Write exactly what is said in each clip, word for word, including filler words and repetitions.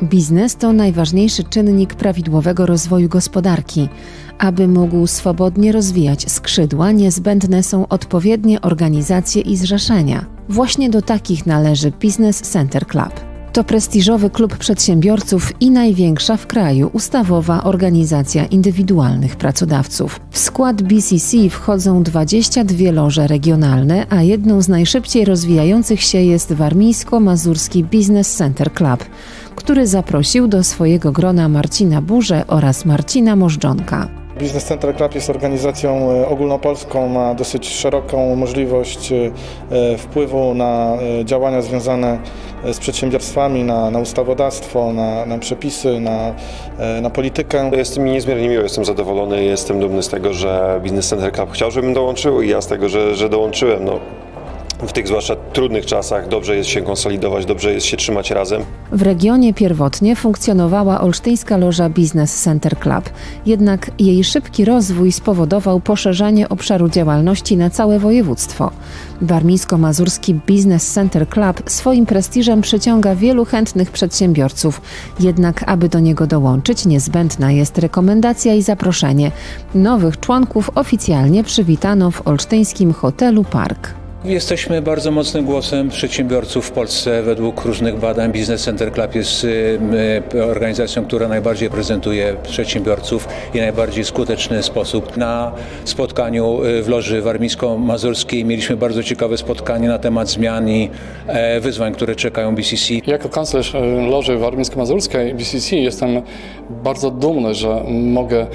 Biznes to najważniejszy czynnik prawidłowego rozwoju gospodarki. Aby mógł swobodnie rozwijać skrzydła, niezbędne są odpowiednie organizacje i zrzeszenia. Właśnie do takich należy Business Center Club. To prestiżowy klub przedsiębiorców i największa w kraju ustawowa organizacja indywidualnych pracodawców. W skład B C C wchodzą dwadzieścia dwie loże regionalne, a jedną z najszybciej rozwijających się jest Warmińsko-Mazurski Business Center Club, który zaprosił do swojego grona Marcina Burzę oraz Marcina Możdżonka. Business Center Club jest organizacją ogólnopolską, ma dosyć szeroką możliwość wpływu na działania związane z przedsiębiorstwami, na, na ustawodawstwo, na, na przepisy, na, na politykę. Jest mi niezmiernie miło, jestem zadowolony, jestem dumny z tego, że Business Center Club chciał, żebym dołączył i ja z tego, że, że dołączyłem. No. W tych zwłaszcza trudnych czasach dobrze jest się konsolidować, dobrze jest się trzymać razem. W regionie pierwotnie funkcjonowała olsztyńska loża Business Center Club, jednak jej szybki rozwój spowodował poszerzanie obszaru działalności na całe województwo. Warmińsko-Mazurski Business Center Club swoim prestiżem przyciąga wielu chętnych przedsiębiorców, jednak aby do niego dołączyć, niezbędna jest rekomendacja i zaproszenie. Nowych członków oficjalnie przywitano w olsztyńskim hotelu Park. Jesteśmy bardzo mocnym głosem przedsiębiorców w Polsce. Według różnych badań Business Center Club jest organizacją, która najbardziej prezentuje przedsiębiorców i najbardziej skuteczny sposób. Na spotkaniu w loży warmińsko-mazurskiej mieliśmy bardzo ciekawe spotkanie na temat zmian i wyzwań, które czekają B C C. Jako kanclerz loży warmińsko-mazurskiej B C C jestem bardzo dumny, że mogę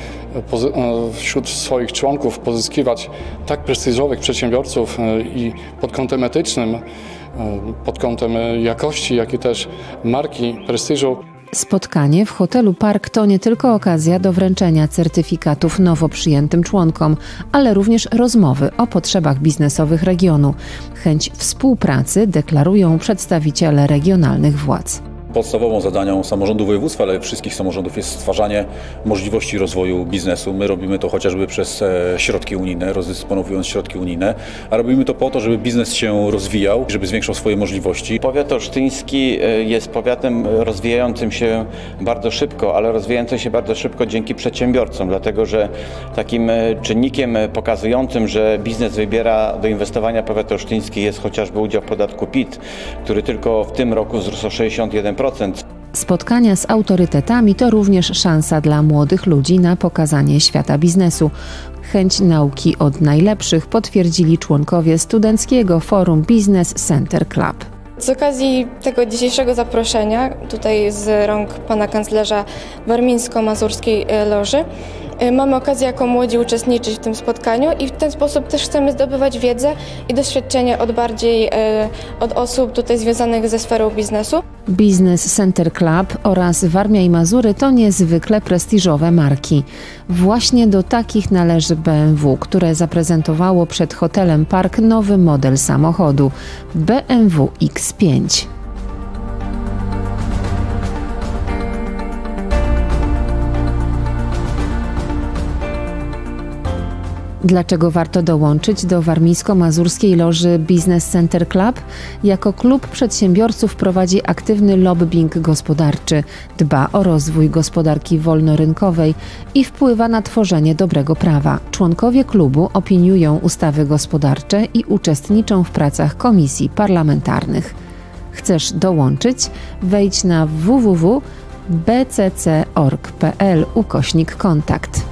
wśród swoich członków pozyskiwać tak prestiżowych przedsiębiorców i pod kątem etycznym, pod kątem jakości, jak i też marki, prestiżu. Spotkanie w hotelu Park to nie tylko okazja do wręczenia certyfikatów nowo przyjętym członkom, ale również rozmowy o potrzebach biznesowych regionu. Chęć współpracy deklarują przedstawiciele regionalnych władz. Podstawową zadaniem samorządu województwa, ale wszystkich samorządów jest stwarzanie możliwości rozwoju biznesu. My robimy to chociażby przez środki unijne, rozdysponowując środki unijne, a robimy to po to, żeby biznes się rozwijał, żeby zwiększał swoje możliwości. Powiat olsztyński jest powiatem rozwijającym się bardzo szybko, ale rozwijającym się bardzo szybko dzięki przedsiębiorcom, dlatego że takim czynnikiem pokazującym, że biznes wybiera do inwestowania powiat olsztyński jest chociażby udział w podatku P I T, który tylko w tym roku wzrósł o sześćdziesiąt jeden procent. Spotkania z autorytetami to również szansa dla młodych ludzi na pokazanie świata biznesu. Chęć nauki od najlepszych potwierdzili członkowie Studenckiego Forum Business Center Club. Z okazji tego dzisiejszego zaproszenia, tutaj z rąk pana kanclerza Warmińsko-Mazurskiej Loży, mamy okazję jako młodzi uczestniczyć w tym spotkaniu i w ten sposób też chcemy zdobywać wiedzę i doświadczenie od bardziej od osób tutaj związanych ze sferą biznesu. Business Center Club oraz Warmia i Mazury to niezwykle prestiżowe marki. Właśnie do takich należy B M W, które zaprezentowało przed hotelem Park nowy model samochodu B M W X pięć. Dlaczego warto dołączyć do Warmińsko-Mazurskiej Loży Business Center Club? Jako klub przedsiębiorców prowadzi aktywny lobbying gospodarczy, dba o rozwój gospodarki wolnorynkowej i wpływa na tworzenie dobrego prawa. Członkowie klubu opiniują ustawy gospodarcze i uczestniczą w pracach komisji parlamentarnych. Chcesz dołączyć? Wejdź na w w w kropka b c c kropka org kropka p l ukośnik kontakt.